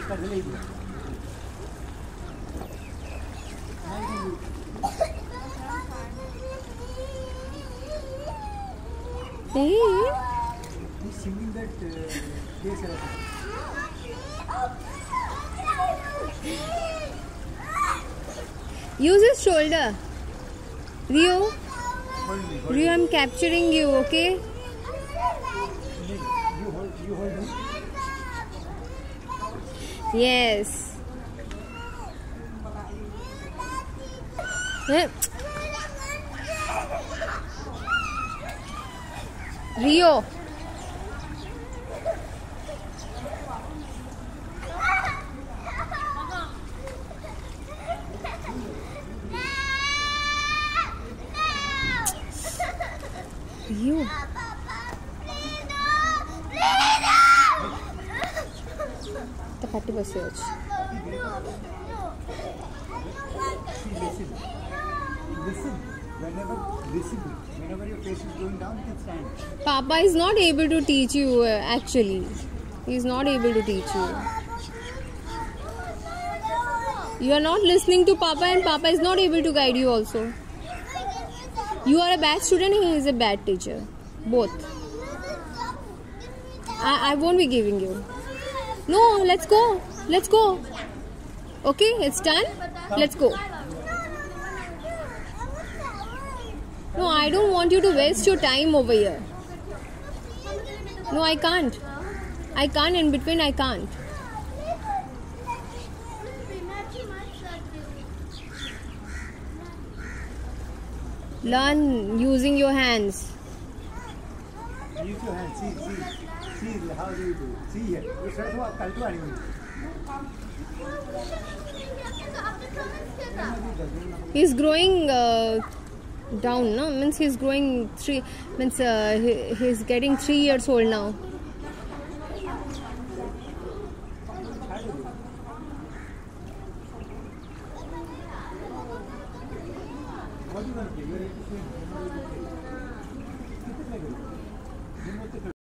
Hey. He's singing that Use his shoulder. Rio. Rio, I'm capturing you, okay? You hold me. Yes. Eh. Rio. Rio. The party was huge. Whenever your face is going down, you can stand. Papa is not able to teach you actually. He is not able to teach you. You are not listening to Papa and Papa is not able to guide you also. You are a bad student and he is a bad teacher. Both. I won't be giving you. No, let's go. Let's go. Okay, it's done. Let's go. No, I don't want you to waste your time over here. No, I can't. I can't in between, I can't. Learn using your hands. Use your hands. See how do you do? See here. He's growing down, no? Means he's growing he's getting 3 years old now. What do you want to do?